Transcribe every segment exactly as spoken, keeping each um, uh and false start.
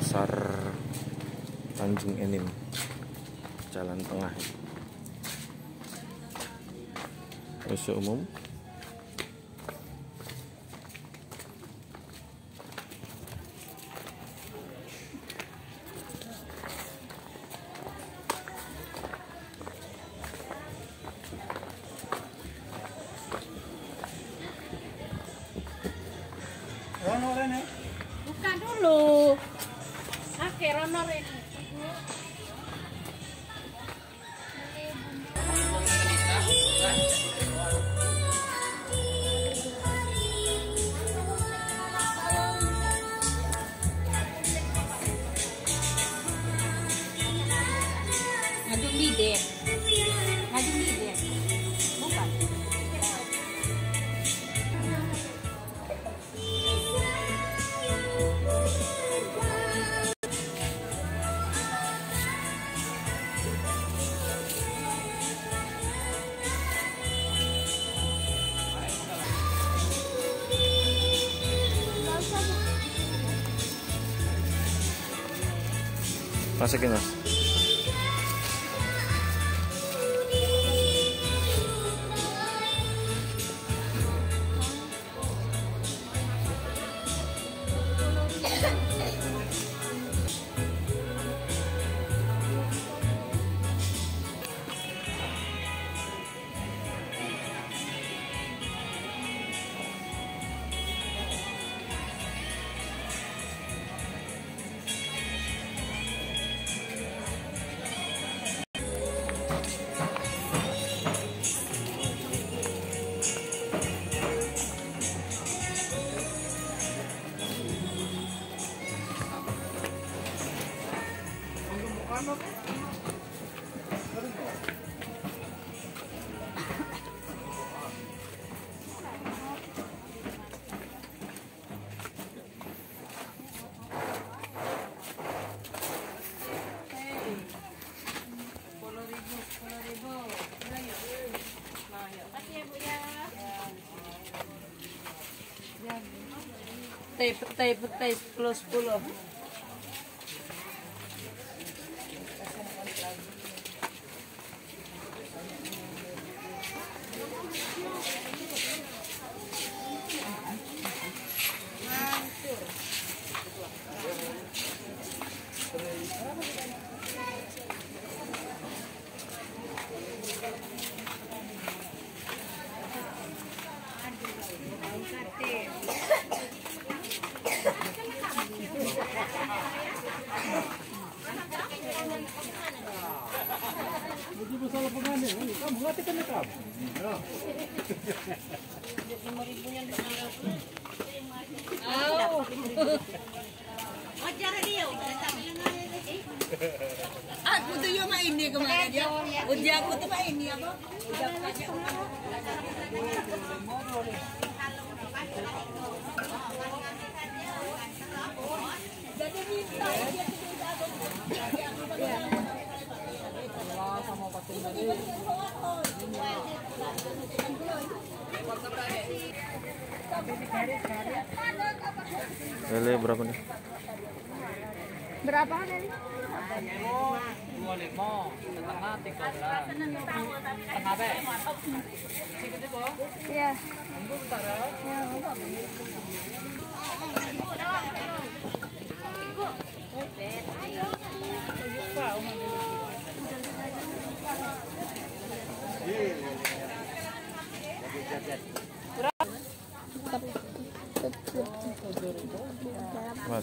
pasar Tanjung Enim, jalan tengah, museum umum. Rono Rene? Bukan dulu. Oke, Rono Rene. Ngajung bide. Ngajung bide. Bukan. Masukin mas. Petai, petai, petai, sepuluh, sepuluh. Jadi masalah pengamen, kamu ngerti kan kamu? Oh. Ajar dia. Aku tuh yang main nih kemana dia? Uji aku tuh main nih apa? Jadi minta dia sama patung tadi. Lele berapa nih? Berapa nih? dua lima, setengah tiga belas, setengah be. Sikit itu? Iya. Tunggu bentar ya. Mas.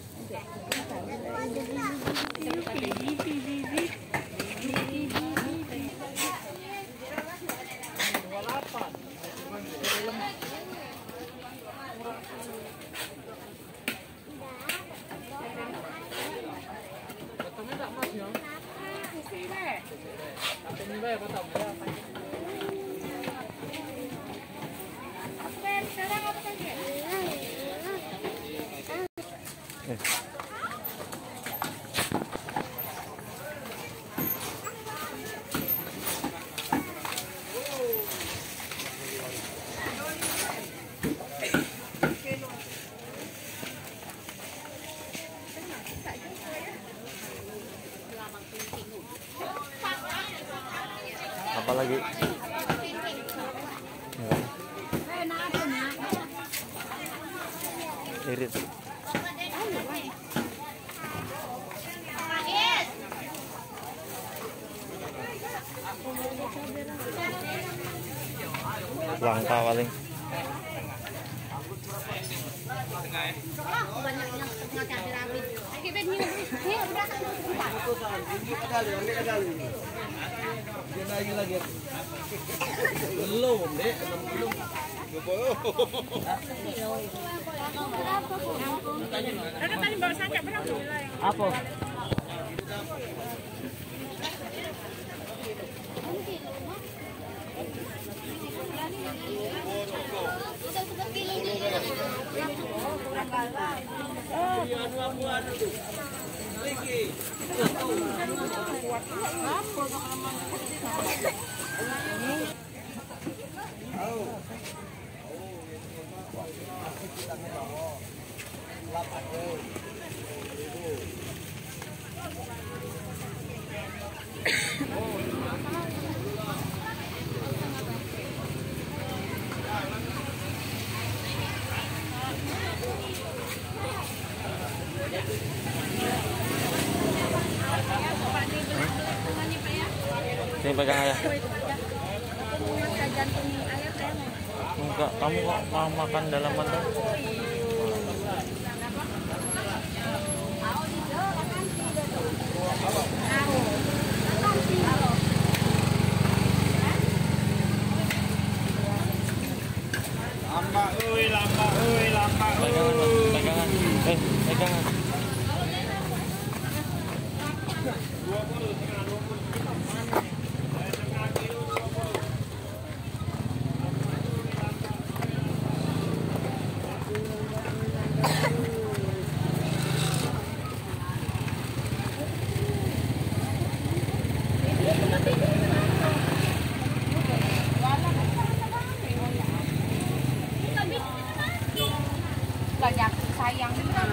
Potongnya tak mas ya? Tapi ini be potong ya. Eh. lagi. Ya. Irit. Langka paling. Belum, Dek. Belum. Apa? Sini pegang ayah. Enggak, kamu kok mau makan dalam mandang? Lama, euy, lama, euy, lama. Pegangan, Mas. Pegangan. Eh, pegangan. Banyak sayang.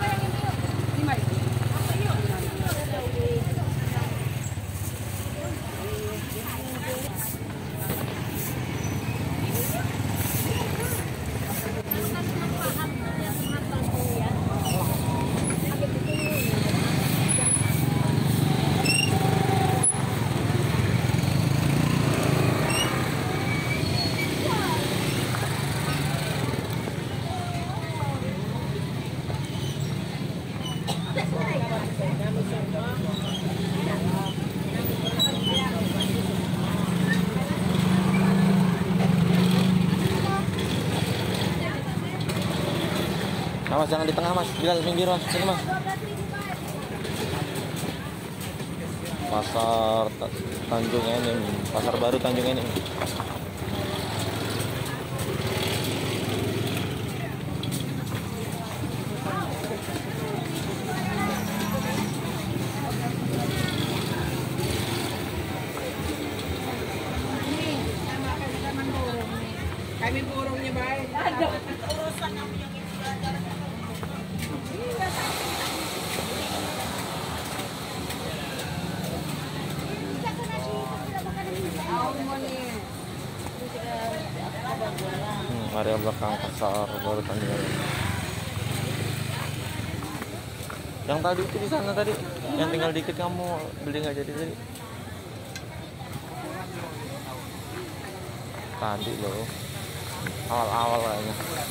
Nah, Mas, jangan di tengah, Mas. Bilal, minggir, Mas. Sini, Mas. Pasar Ta- Tanjung Enim, Pasar Baru Tanjung Enim. Kami burungnya baik. Ada urusan yang punya Hmm, area belakang Pasar Baru Tanjung Enim. Yang tadi itu di sana tadi, yang tinggal dikit kamu beli nggak jadi tadi? Tadi loh, awal-awal kayaknya.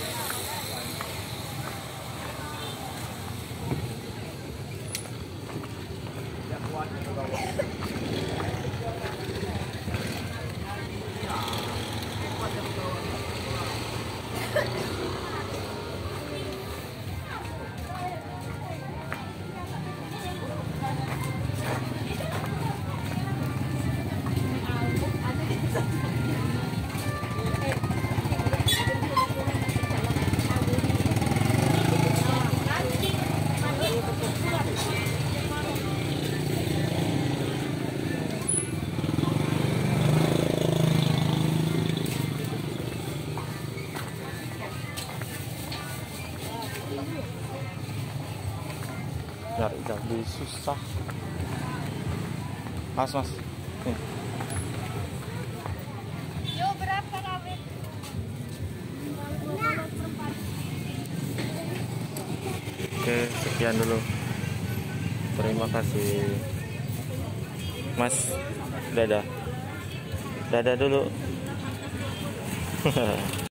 Nyari cabai susah. Mas, Mas. Nih. Oke, sekian dulu. Terima kasih. Mas, dadah. Dadah dulu.